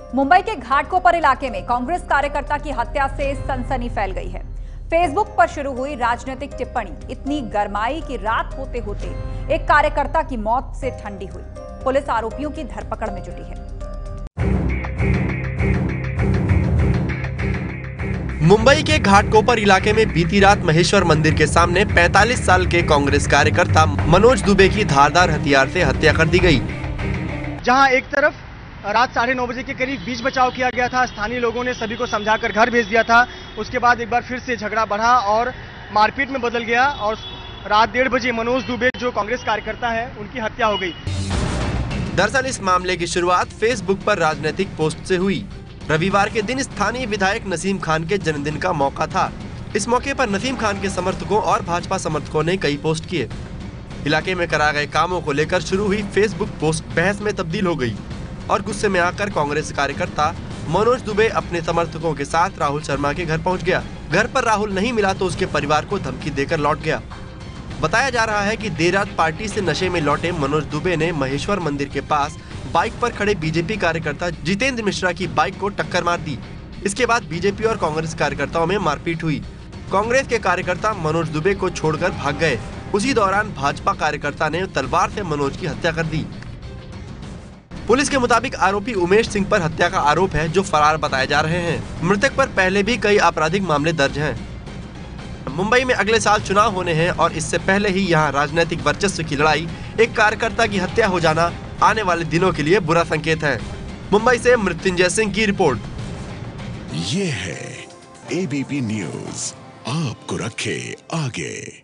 मुंबई के घाटकोपर इलाके में कांग्रेस कार्यकर्ता की हत्या से सनसनी फैल गई है। फेसबुक पर शुरू हुई राजनीतिक टिप्पणी इतनी गरमाई कि रात होते होते एक कार्यकर्ता की मौत से ठंडी हुई। पुलिस आरोपियों की धरपकड़ में जुटी है। मुंबई के घाटकोपर इलाके में बीती रात महेश्वर मंदिर के सामने 45 साल के कांग्रेस कार्यकर्ता मनोज दुबे की धारदार हथियार से हत्या कर दी गई। जहां एक तरफ रात 9:30 बजे के करीब बीच बचाव किया गया था, स्थानीय लोगों ने सभी को समझाकर घर भेज दिया था। उसके बाद एक बार फिर से झगड़ा बढ़ा और मारपीट में बदल गया और रात 1:30 बजे मनोज दुबे जो कांग्रेस कार्यकर्ता है उनकी हत्या हो गई। दरअसल इस मामले की शुरुआत फेसबुक पर राजनीतिक पोस्ट से हुई। रविवार के दिन स्थानीय विधायक नसीम खान के जन्मदिन का मौका था। इस मौके पर नसीम खान के समर्थकों और भाजपा समर्थकों ने कई पोस्ट किए। इलाके में कराए गए कामों को लेकर शुरू हुई फेसबुक पोस्ट बहस में तब्दील हो गई और गुस्से में आकर कांग्रेस कार्यकर्ता मनोज दुबे अपने समर्थकों के साथ राहुल शर्मा के घर पहुंच गया। घर पर राहुल नहीं मिला तो उसके परिवार को धमकी देकर लौट गया। बताया जा रहा है कि देर रात पार्टी से नशे में लौटे मनोज दुबे ने महेश्वर मंदिर के पास बाइक पर खड़े बीजेपी कार्यकर्ता जितेंद्र मिश्रा की बाइक को टक्कर मार दी। इसके बाद बीजेपी और कांग्रेस कार्यकर्ताओं में मारपीट हुई। कांग्रेस के कार्यकर्ता मनोज दुबे को छोड़कर भाग गए। उसी दौरान भाजपा कार्यकर्ता ने तलवार से मनोज की हत्या कर दी। पुलिस के मुताबिक आरोपी उमेश सिंह पर हत्या का आरोप है, जो फरार बताए जा रहे हैं। मृतक पर पहले भी कई आपराधिक मामले दर्ज हैं। मुंबई में अगले साल चुनाव होने हैं और इससे पहले ही यहां राजनीतिक वर्चस्व की लड़ाई, एक कार्यकर्ता की हत्या हो जाना आने वाले दिनों के लिए बुरा संकेत है। मुंबई से मृत्युंजय सिंह की रिपोर्ट। ये है एबीपी न्यूज, आपको रखे आगे।